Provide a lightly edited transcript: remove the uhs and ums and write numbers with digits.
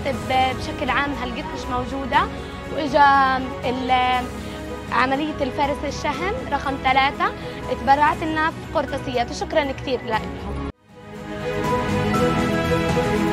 الراتب بشكل عام هالقد مش موجودة، وإجا عملية الفرز الشهم رقم 3 تبرعت لنا في قرطاسيات، وشكرا كثير لهم.